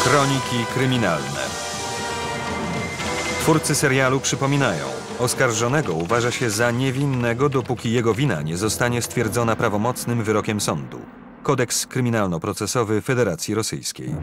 Kroniki kryminalne. Twórcy serialu przypominają, oskarżonego uważa się za niewinnego, dopóki jego wina nie zostanie stwierdzona prawomocnym wyrokiem sądu. Kodeks kryminalno-procesowy Federacji Rosyjskiej.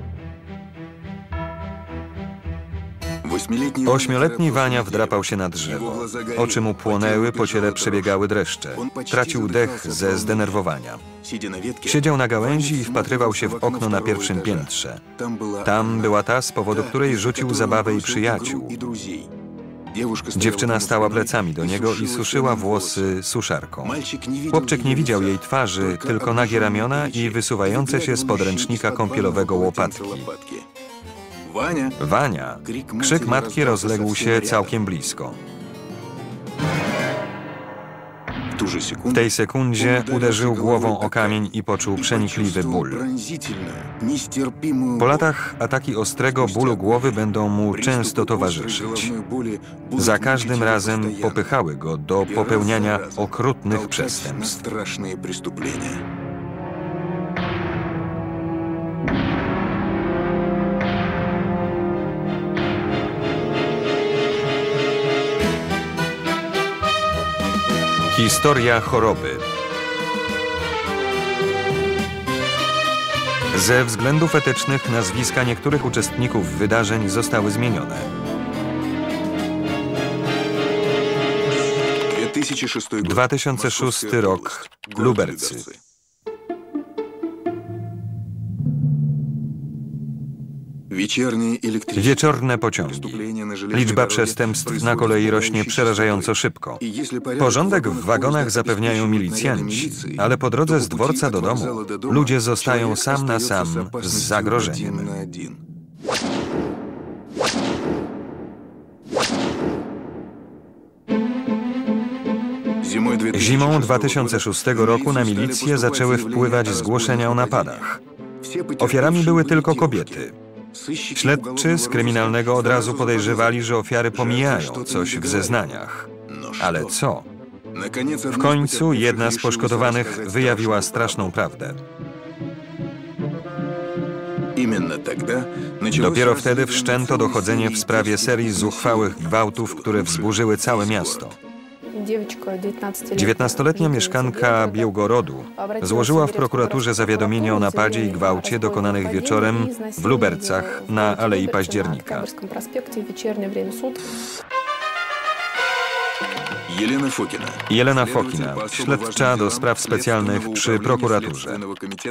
Ośmioletni Wania wdrapał się na drzewo. Oczy mu płonęły, po ciele przebiegały dreszcze. Tracił dech ze zdenerwowania. Siedział na gałęzi i wpatrywał się w okno na pierwszym piętrze. Tam była ta, z powodu której rzucił zabawę i przyjaciół. Dziewczyna stała plecami do niego i suszyła włosy suszarką. Chłopczyk nie widział jej twarzy, tylko nagie ramiona i wysuwające się z podręcznika kąpielowego łopatki. Wania! Krzyk matki rozległ się całkiem blisko. W tej sekundzie uderzył głową o kamień i poczuł przenikliwy ból. Po latach ataki ostrego bólu głowy będą mu często towarzyszyć. Za każdym razem popychały go do popełniania okrutnych przestępstw. Historia choroby. Ze względów etycznych nazwiska niektórych uczestników wydarzeń zostały zmienione. 2006 rok. Lubercy. Wieczorne pociągi. Liczba przestępstw na kolei rośnie przerażająco szybko. Porządek w wagonach zapewniają milicjanci, ale po drodze z dworca do domu ludzie zostają sam na sam z zagrożeniem. Zimą 2006 roku na milicję zaczęły wpływać zgłoszenia o napadach. Ofiarami były tylko kobiety. Śledczy z kryminalnego od razu podejrzewali, że ofiary pomijają coś w zeznaniach. Ale co? W końcu jedna z poszkodowanych wyjawiła straszną prawdę. Dopiero wtedy wszczęto dochodzenie w sprawie serii zuchwałych gwałtów, które wzburzyły całe miasto. 19-letnia mieszkanka Białgorodu złożyła w prokuraturze zawiadomienie o napadzie i gwałcie dokonanych wieczorem w Lubercach na Alei Października. Jelena Fokina, śledcza do spraw specjalnych przy prokuraturze.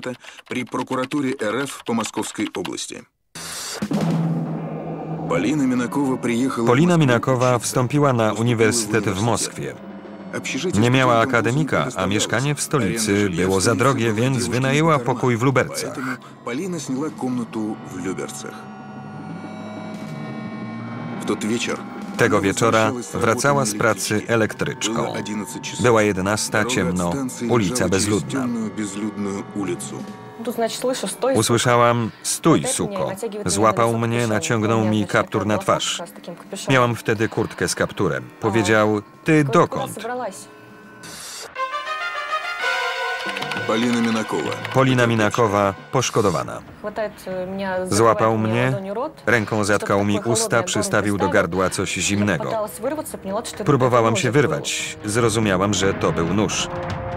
Polina Minakowa wstąpiła na uniwersytet w Moskwie. Nie miała akademika, a mieszkanie w stolicy było za drogie, więc wynajęła pokój w Lubercach. Tego wieczora wracała z pracy elektryczką. Była 11, ciemno, ulica bezludna. Usłyszałam: stój, suko. Złapał mnie, naciągnął mi kaptur na twarz. Miałam wtedy kurtkę z kapturem. Powiedział: ty dokąd? Polina Minakowa poszkodowana. Złapał mnie, ręką zatkał mi usta, przystawił do gardła coś zimnego. Próbowałam się wyrwać. Zrozumiałam, że to był nóż.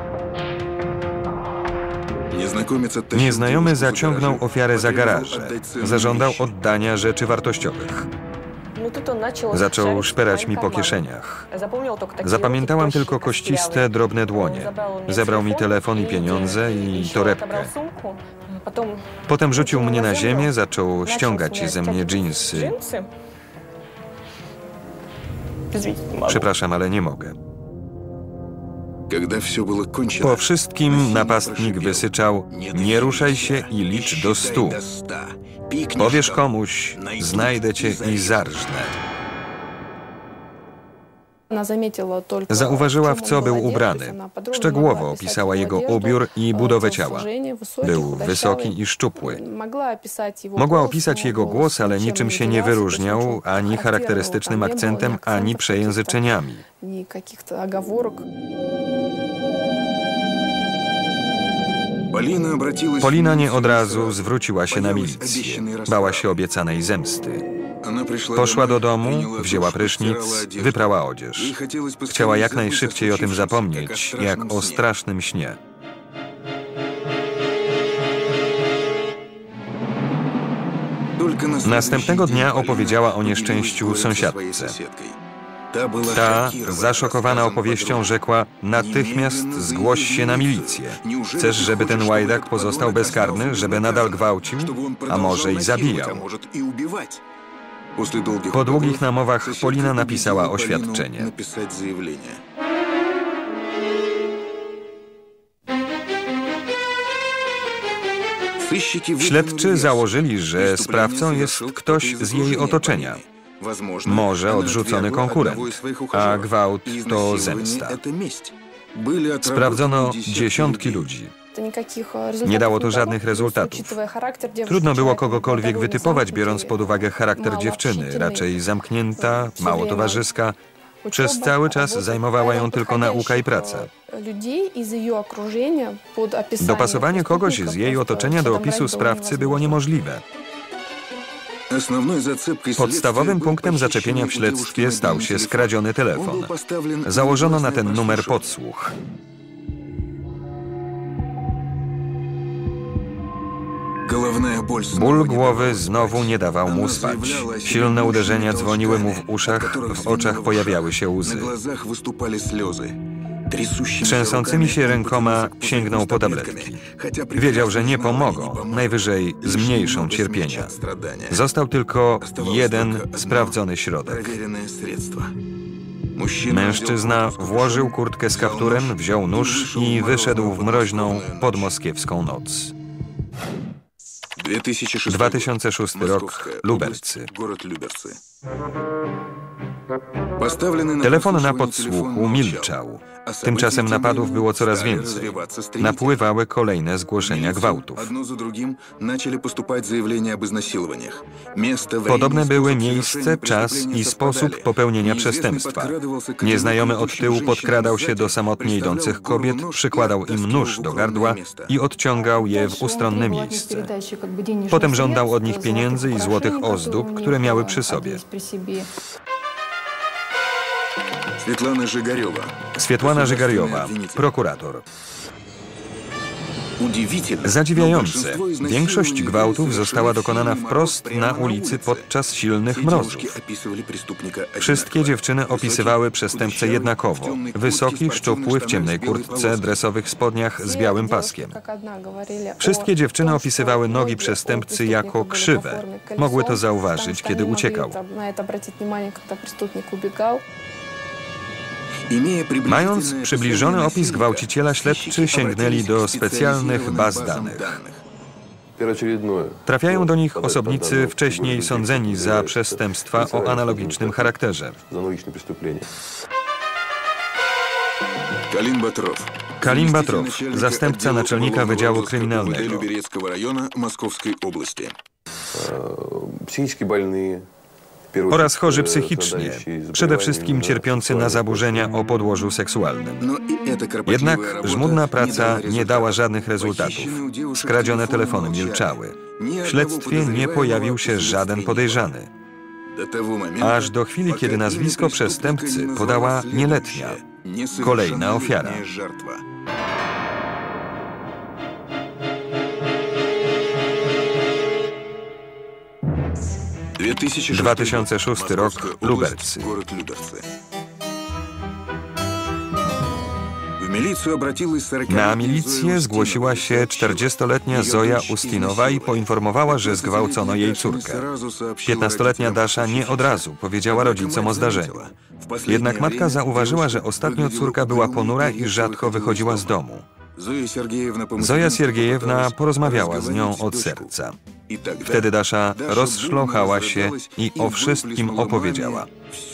Nieznajomy zaciągnął ofiarę za garaże. Zażądał oddania rzeczy wartościowych. Zaczął szperać mi po kieszeniach. Zapamiętałam tylko kościste, drobne dłonie. Zabrał mi telefon i pieniądze i torebkę. Potem rzucił mnie na ziemię, zaczął ściągać ze mnie dżinsy. Przepraszam, ale nie mogę. Po wszystkim napastnik wysyczał: nie ruszaj się i licz do 100. Powiesz komuś, znajdę cię i zarżnę. Zauważyła, w co był ubrany. Szczegółowo opisała jego ubiór i budowę ciała. Był wysoki i szczupły. Mogła opisać jego głos, ale niczym się nie wyróżniał ani charakterystycznym akcentem, ani przejęzyczeniami. Polina nie od razu zwróciła się na milicję. Bała się obiecanej zemsty. Poszła do domu, wzięła prysznic, wyprała odzież. Chciała jak najszybciej o tym zapomnieć, jak o strasznym śnie. Następnego dnia opowiedziała o nieszczęściu sąsiadce. Ta, zaszokowana opowieścią, rzekła: natychmiast zgłoś się na milicję. Chcesz, żeby ten łajdak pozostał bezkarny, żeby nadal gwałcił, a może i zabijał? Po długich namowach Polina napisała oświadczenie. Śledczy założyli, że sprawcą jest ktoś z jej otoczenia. Może odrzucony konkurent, a gwałt to zemsta. Sprawdzono dziesiątki ludzi. Nie dało to żadnych rezultatów. Trudno było kogokolwiek wytypować, biorąc pod uwagę charakter dziewczyny, raczej zamknięta, mało towarzyska. Przez cały czas zajmowała ją tylko nauka i praca. Dopasowanie kogoś z jej otoczenia do opisu sprawcy było niemożliwe. Podstawowym punktem zaczepienia w śledztwie stał się skradziony telefon. Założono na ten numer podsłuch. Ból głowy znowu nie dawał mu spać. Silne uderzenia dzwoniły mu w uszach, w oczach pojawiały się łzy. Trzęsącymi się rękoma sięgnął po tabletki. Wiedział, że nie pomogą, najwyżej zmniejszą cierpienia. Został tylko jeden sprawdzony środek. Mężczyzna włożył kurtkę z kapturem, wziął nóż i wyszedł w mroźną, podmoskiewską noc. 2006 rok, Lubelcy. Telefon na podsłuchu milczał. Tymczasem napadów było coraz więcej. Napływały kolejne zgłoszenia gwałtów. Podobne były miejsce, czas i sposób popełnienia przestępstwa. Nieznajomy od tyłu podkradał się do samotnie idących kobiet, przykładał im nóż do gardła i odciągał je w ustronne miejsce. Potem żądał od nich pieniędzy i złotych ozdób, które miały przy sobie. Swietłana Żygariowa, prokurator. Zadziwiające, większość gwałtów została dokonana wprost na ulicy podczas silnych mrozów. Wszystkie dziewczyny opisywały przestępcę jednakowo. Wysoki, szczupły, w ciemnej kurtce, dresowych spodniach z białym paskiem. Wszystkie dziewczyny opisywały nogi przestępcy jako krzywe. Mogły to zauważyć, kiedy uciekał. Mając przybliżony opis gwałciciela, śledczy sięgnęli do specjalnych baz danych. Trafiają do nich osobnicy wcześniej sądzeni za przestępstwa o analogicznym charakterze. Kalim Batrow, zastępca naczelnika Wydziału Kryminalnego. Oraz chorzy psychicznie, przede wszystkim cierpiący na zaburzenia o podłożu seksualnym. Jednak żmudna praca nie dała żadnych rezultatów. Skradzione telefony milczały. W śledztwie nie pojawił się żaden podejrzany. Aż do chwili, kiedy nazwisko przestępcy podała nieletnia, kolejna ofiara. 2006 rok, Lubelcy. Na milicję zgłosiła się 40-letnia Zoja Ustinowa i poinformowała, że zgwałcono jej córkę. 15-letnia Dasza nie od razu powiedziała rodzicom o zdarzeniu. Jednak matka zauważyła, że ostatnio córka była ponura i rzadko wychodziła z domu. Zoja Siergiejewna porozmawiała z nią od serca. Wtedy Dasza rozszlochała się i o wszystkim opowiedziała.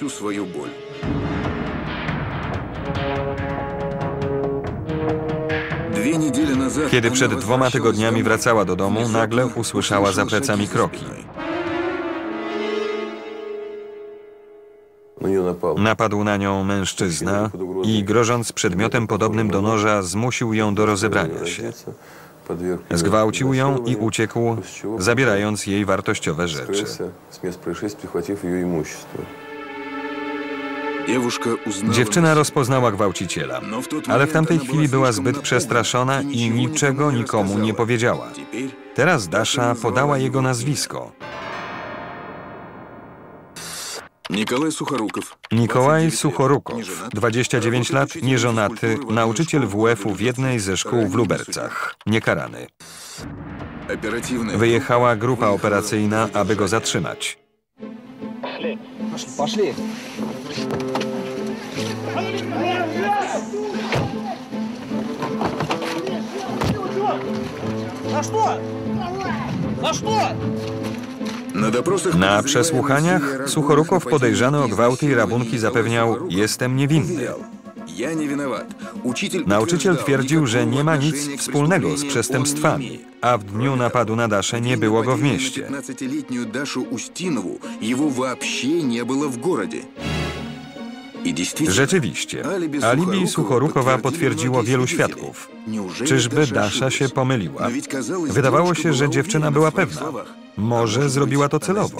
Kiedy przed 2 tygodniami wracała do domu, nagle usłyszała za plecami kroki. Napadł na nią mężczyzna i grożąc przedmiotem podobnym do noża, zmusił ją do rozebrania się. Zgwałcił ją i uciekł, zabierając jej wartościowe rzeczy. Dziewczyna rozpoznała gwałciciela, ale w tamtej chwili była zbyt przestraszona i niczego nikomu nie powiedziała. Teraz Dasza podała jego nazwisko. Nikołaj Suchorukow, 29 lat, nieżonaty, nauczyciel WF-u w jednej ze szkół w Lubercach, niekarany. Wyjechała grupa operacyjna, aby go zatrzymać. Na przesłuchaniach Suchorukow podejrzany o gwałty i rabunki zapewniał: jestem niewinny. Nauczyciel twierdził, że nie ma nic wspólnego z przestępstwami, a w dniu napadu na Daszę nie było go w mieście. Rzeczywiście, alibi Suchorukowa potwierdziło wielu świadków. Czyżby Dasza się pomyliła? Wydawało się, że dziewczyna była pewna. Może zrobiła to celowo.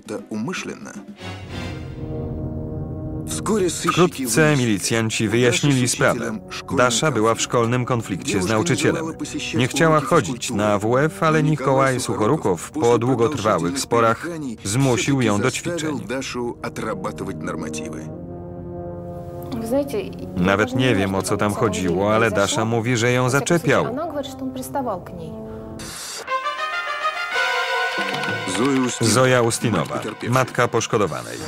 Wkrótce milicjanci wyjaśnili sprawę. Dasza była w szkolnym konflikcie z nauczycielem. Nie chciała chodzić na WF, ale Nikołaj Suchorukow po długotrwałych sporach zmusił ją do ćwiczeń. Nawet nie wiem, o co tam chodziło, ale Dasza mówi, że ją zaczepiał. Zoja Ustinowa, matka poszkodowanej.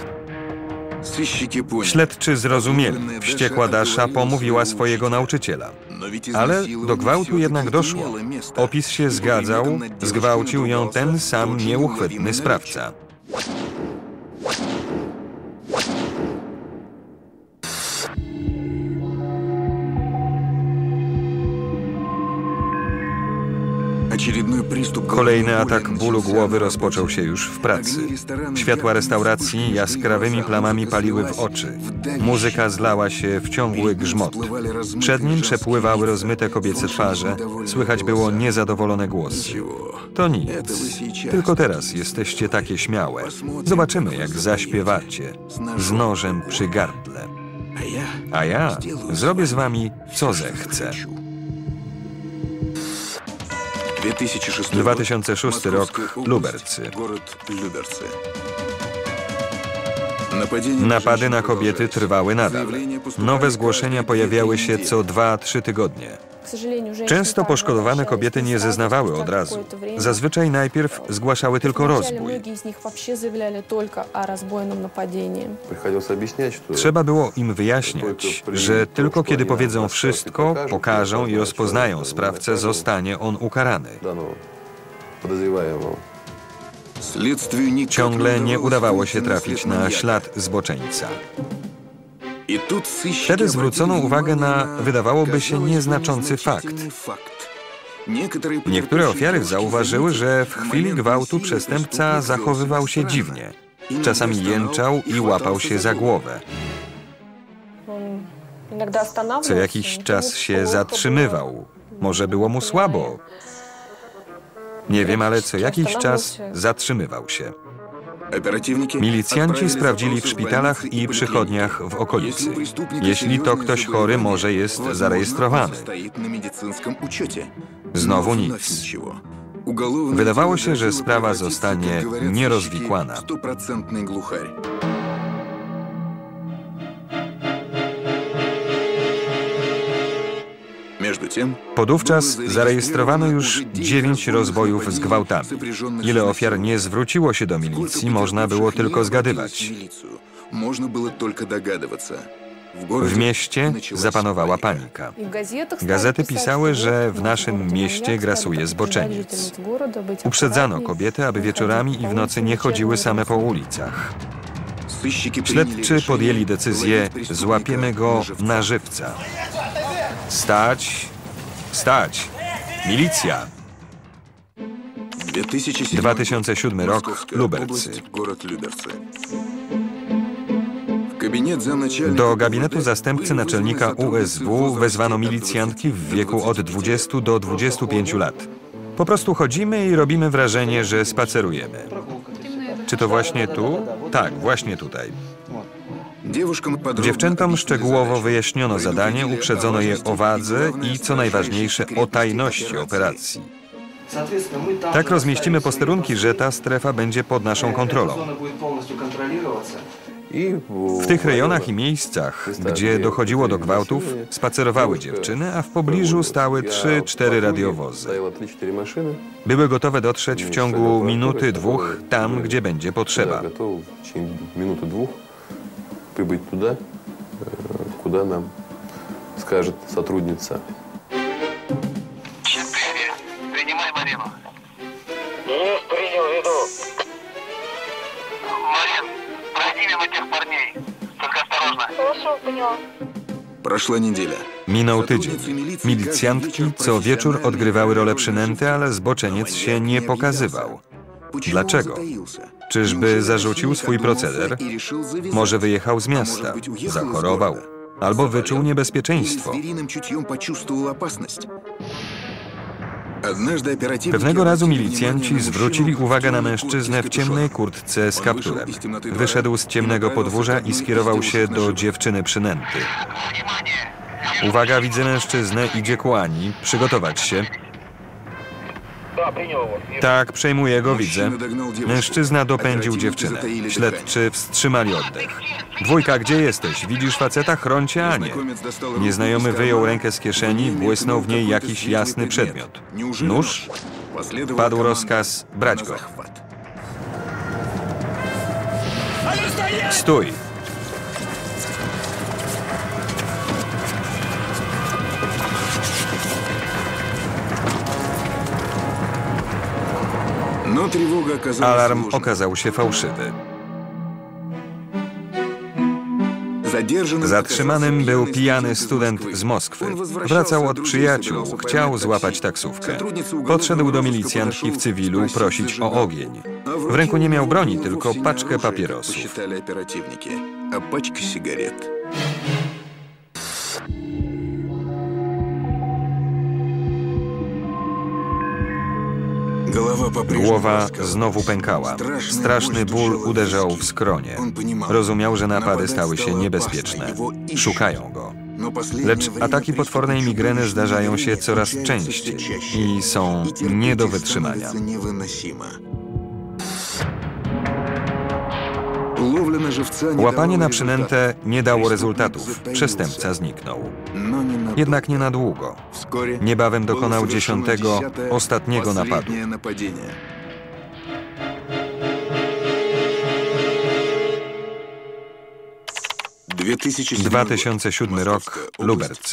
Śledczy zrozumieli. Wściekła Dasza pomówiła swojego nauczyciela. Ale do gwałtu jednak doszło. Opis się zgadzał, zgwałcił ją ten sam nieuchwytny sprawca. Kolejny atak bólu głowy rozpoczął się już w pracy. Światła restauracji jaskrawymi plamami paliły w oczy. Muzyka zlała się w ciągły grzmot. Przed nim przepływały rozmyte kobiece twarze. Słychać było niezadowolone głosy. To nic. Tylko teraz jesteście takie śmiałe. Zobaczymy, jak zaśpiewacie. Z nożem przy gardle. A ja zrobię z wami, co zechcę. 2006 rok, Lubercy. Napady na kobiety trwały nadal. Nowe zgłoszenia pojawiały się co 2–3 tygodnie. Często poszkodowane kobiety nie zeznawały od razu. Zazwyczaj najpierw zgłaszały tylko rozbój. Trzeba było im wyjaśniać, że tylko kiedy powiedzą wszystko, pokażą i rozpoznają sprawcę, zostanie on ukarany. Ciągle nie udawało się trafić na ślad zboczeńca. Wtedy zwrócono uwagę na, wydawałoby się, nieznaczący fakt. Niektóre ofiary zauważyły, że w chwili gwałtu przestępca zachowywał się dziwnie. Czasami jęczał i łapał się za głowę. Co jakiś czas się zatrzymywał. Może było mu słabo. Nie wiem, ale co jakiś czas zatrzymywał się. Milicjanci sprawdzili w szpitalach i przychodniach w okolicy. Jeśli to ktoś chory, może jest zarejestrowany. Znowu nic. Wydawało się, że sprawa zostanie nierozwikłana. Podówczas zarejestrowano już 9 rozbojów z gwałtami. Ile ofiar nie zwróciło się do milicji, można było tylko zgadywać. W mieście zapanowała panika. Gazety pisały, że w naszym mieście grasuje zboczeniec. Uprzedzano kobiety, aby wieczorami i w nocy nie chodziły same po ulicach. Śledczy podjęli decyzję: złapiemy go na żywca. Stać! Stać! Milicja! 2007 rok, Lubercy. Do gabinetu zastępcy naczelnika USW wezwano milicjantki w wieku od 20 do 25 lat. Po prostu chodzimy i robimy wrażenie, że spacerujemy. Czy to właśnie tu? Tak, właśnie tutaj. Dziewczętom szczegółowo wyjaśniono zadanie, uprzedzono je o wadze i, co najważniejsze, o tajności operacji. Tak rozmieścimy posterunki, że ta strefa będzie pod naszą kontrolą. W tych rejonach i miejscach, gdzie dochodziło do gwałtów, spacerowały dziewczyny, a w pobliżu stały 3-4 radiowozy. Były gotowe dotrzeć w ciągu minuty, dwóch, tam, gdzie będzie potrzeba. Прибыть туда, куда нам скажет сотрудница. 4. Принимай Марину. Есть, принял, иду. Марин, пройди мимо тех парней. Только осторожно. Хорошо, поняла. Прошла неделя. Minął tydzień. Milicjantki co wieczór odgrywały rolę przynęty, ale zboczeniec się nie pokazywał. Dlaczego? Czyżby zarzucił swój proceder? Może wyjechał z miasta, zachorował, albo wyczuł niebezpieczeństwo. Pewnego razu milicjanci zwrócili uwagę na mężczyznę w ciemnej kurtce z kapturem. Wyszedł z ciemnego podwórza i skierował się do dziewczyny przynęty. Uwaga, widzę mężczyznę, idzie ku Ani. Przygotować się. Tak, przejmuję go, widzę. Mężczyzna dopędził dziewczynę. Śledczy wstrzymali oddech. Dwójka, gdzie jesteś? Widzisz faceta? Chrońcie Anię. Nieznajomy wyjął rękę z kieszeni, błysnął w niej jakiś jasny przedmiot. Nóż? Padł rozkaz, brać go. Stój! Alarm okazał się fałszywy. Zatrzymanym był pijany student z Moskwy. Wracał od przyjaciół, chciał złapać taksówkę. Podszedł do milicjantki w cywilu prosić o ogień. W ręku nie miał broni, tylko paczkę papierosów. Głowa znowu pękała. Straszny ból uderzał w skronie. Rozumiał, że napady stały się niebezpieczne. Szukają go. Lecz ataki potwornej migreny zdarzają się coraz częściej i są nie do wytrzymania. Łapanie na przynętę nie dało rezultatów. Przestępca zniknął. Jednak nie na długo. Niebawem dokonał 10., ostatniego napadu. 2007 rok, Lubercy.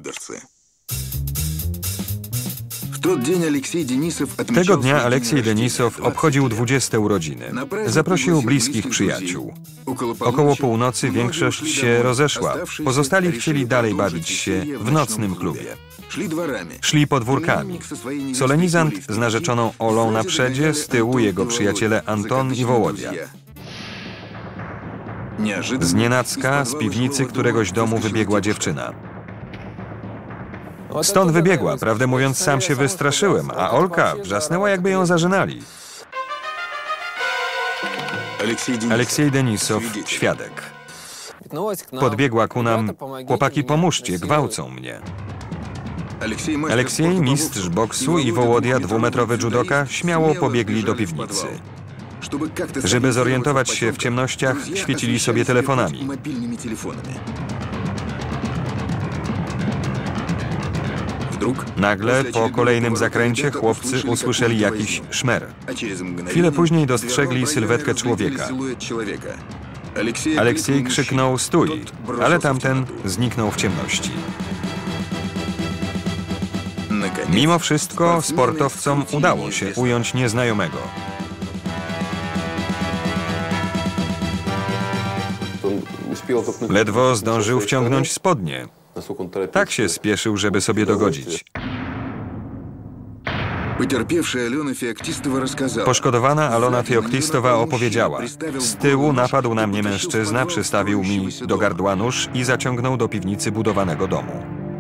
Tego dnia Aleksiej Denisow obchodził 20 urodziny. Zaprosił bliskich przyjaciół. Około północy większość się rozeszła. Pozostali chcieli dalej bawić się w nocnym klubie. Szli podwórkami. Solenizant z narzeczoną Olą na przedzie, z tyłu jego przyjaciele Anton i Wołodia. Znienacka z piwnicy któregoś domu wybiegła dziewczyna. Stąd wybiegła, prawdę mówiąc sam się wystraszyłem, a Olka wrzasnęła, jakby ją zażynali. Aleksiej Denisow, świadek. Podbiegła ku nam, chłopaki pomóżcie, gwałcą mnie. Aleksiej, mistrz boksu i Wołodia, 2-metrowy judoka, śmiało pobiegli do piwnicy. Żeby zorientować się w ciemnościach, świecili sobie telefonami. Nagle, po kolejnym zakręcie, chłopcy usłyszeli jakiś szmer. Chwilę później dostrzegli sylwetkę człowieka. Aleksiej krzyknął stój, ale tamten zniknął w ciemności. Mimo wszystko sportowcom udało się ująć nieznajomego. Ledwo zdążył wciągnąć spodnie. Tak się spieszył, żeby sobie dogodzić. Poszkodowana Alona Feoktistowa opowiedziała: z tyłu napadł na mnie mężczyzna, przystawił mi do gardła nóż i zaciągnął do piwnicy budowanego domu.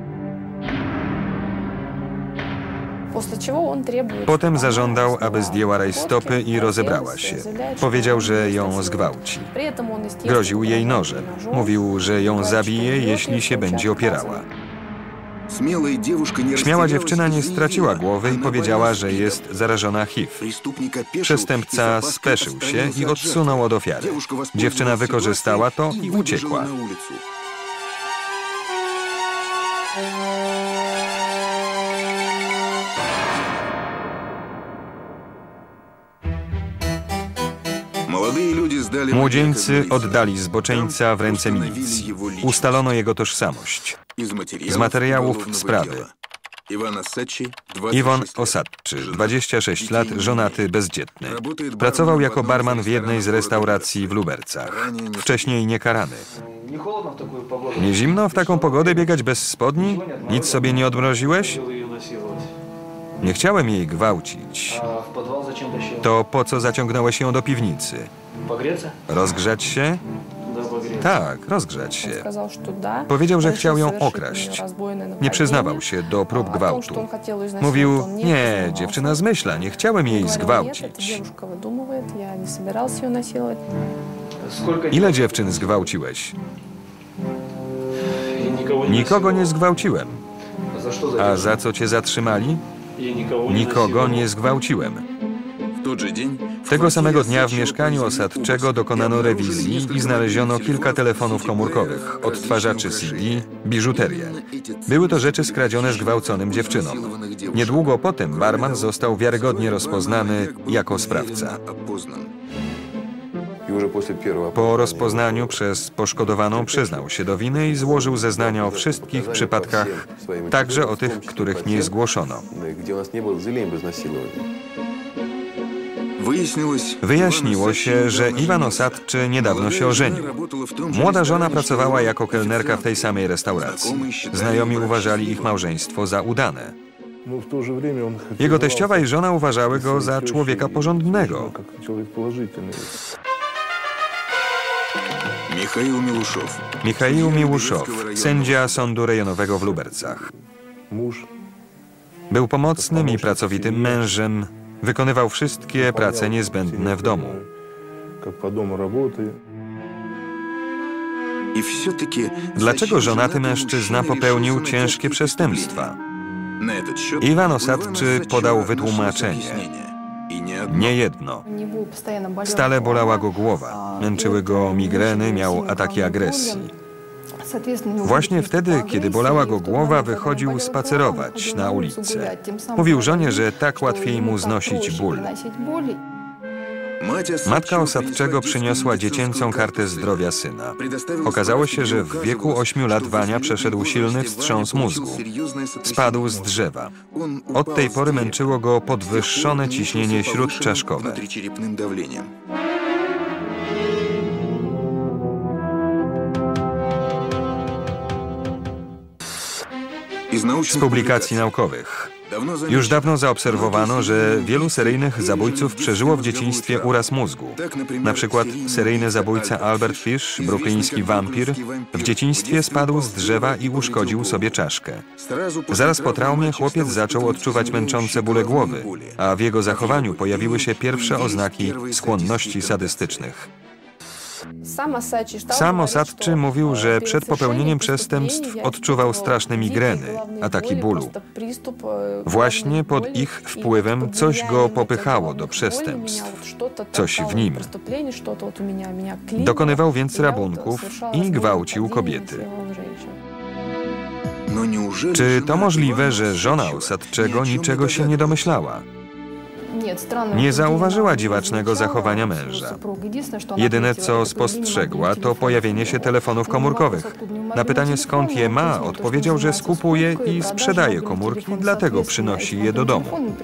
Potem zażądał, aby zdjęła rajstopy i rozebrała się. Powiedział, że ją zgwałci. Groził jej nożem. Mówił, że ją zabije, jeśli się będzie opierała. Śmiała dziewczyna nie straciła głowy i powiedziała, że jest zarażona HIV. Przestępca speszył się i odsunął od ofiary. Dziewczyna wykorzystała to i uciekła. Młodzieńcy oddali zboczeńca w ręce milicji. Ustalono jego tożsamość. Z materiałów sprawy: Iwan Osadczy, 26 lat, żonaty, bezdzietny. Pracował jako barman w jednej z restauracji w Lubercach. Wcześniej niekarany. Nie zimno w taką pogodę biegać bez spodni? Nic sobie nie odmroziłeś? Nie chciałem jej gwałcić. To po co zaciągnąłeś ją do piwnicy? Rozgrzać się? Tak, rozgrzać się. Powiedział, że chciał ją okraść. Nie przyznawał się do prób gwałtu. Mówił: nie, dziewczyna zmyśla, nie chciałem jej zgwałcić. Ile dziewczyn zgwałciłeś? Nikogo nie zgwałciłem. A za co cię zatrzymali? Nikogo nie zgwałciłem. Tego samego dnia w mieszkaniu Osadczego dokonano rewizji i znaleziono kilka telefonów komórkowych, odtwarzaczy CD, biżuterię. Były to rzeczy skradzione zgwałconym dziewczynom. Niedługo potem barman został wiarygodnie rozpoznany jako sprawca. Po rozpoznaniu przez poszkodowaną przyznał się do winy i złożył zeznania o wszystkich przypadkach, także o tych, których nie zgłoszono. Wyjaśniło się, że Iwan Osadczy niedawno się ożenił. Młoda żona pracowała jako kelnerka w tej samej restauracji. Znajomi uważali ich małżeństwo za udane. Jego teściowa i żona uważały go za człowieka porządnego. Michaił Miłuszow, sędzia sądu rejonowego w Lubercach. Był pomocnym i pracowitym mężem. Wykonywał wszystkie prace niezbędne w domu. Dlaczego żonaty mężczyzna popełnił ciężkie przestępstwa? Iwan Osadczy podał wytłumaczenie. Nie jedno. Stale bolała go głowa, męczyły go migreny, miał ataki agresji. Właśnie wtedy, kiedy bolała go głowa, wychodził spacerować na ulicę. Mówił żonie, że tak łatwiej mu znosić ból. Matka Osadczego przyniosła dziecięcą kartę zdrowia syna. Okazało się, że w wieku 8 lat Wania przeszedł silny wstrząs mózgu. Spadł z drzewa. Od tej pory męczyło go podwyższone ciśnienie śródczaszkowe. Z publikacji naukowych. Już dawno zaobserwowano, że wielu seryjnych zabójców przeżyło w dzieciństwie uraz mózgu. Na przykład seryjny zabójca Albert Fish, brukliński wampir, w dzieciństwie spadł z drzewa i uszkodził sobie czaszkę. Zaraz po traumie chłopiec zaczął odczuwać męczące bóle głowy, a w jego zachowaniu pojawiły się pierwsze oznaki skłonności sadystycznych. Sam Osadczy mówił, że przed popełnieniem przestępstw odczuwał straszne migreny, ataki bólu. Właśnie pod ich wpływem coś go popychało do przestępstw, coś w nim. Dokonywał więc rabunków i gwałcił kobiety. Czy to możliwe, że żona Osadczego niczego się nie domyślała? Nie zauważyła dziwacznego zachowania męża. Jedyne, co spostrzegła, to pojawienie się telefonów komórkowych. Na pytanie, skąd je ma, odpowiedział, że skupuje i sprzedaje komórki, dlatego przynosi je do domu.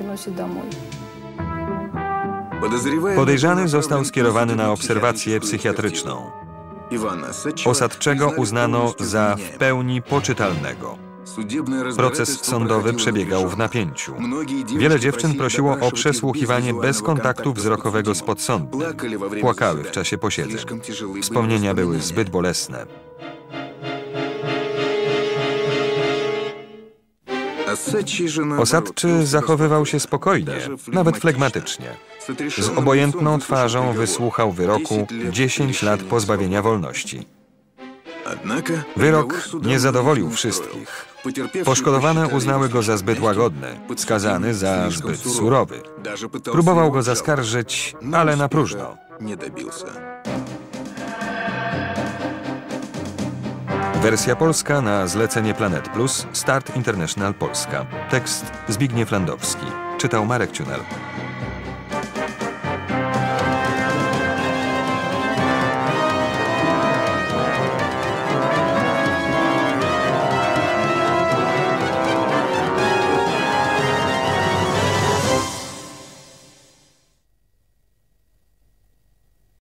Podejrzany został skierowany na obserwację psychiatryczną. Osadczego uznano za w pełni poczytalnego. Proces sądowy przebiegał w napięciu. Wiele dziewczyn prosiło o przesłuchiwanie bez kontaktu wzrokowego z podsądnym. Płakały w czasie posiedzeń. Wspomnienia były zbyt bolesne. Osadczy zachowywał się spokojnie, nawet flegmatycznie. Z obojętną twarzą wysłuchał wyroku 10 lat pozbawienia wolności. Wyrok nie zadowolił wszystkich. Poszkodowane uznały go za zbyt łagodny, skazany za zbyt surowy. Próbował go zaskarżyć, ale na próżno. Wersja polska na zlecenie Planet Plus, Start International Polska. Tekst Zbigniew Landowski. Czytał Marek Ciunel.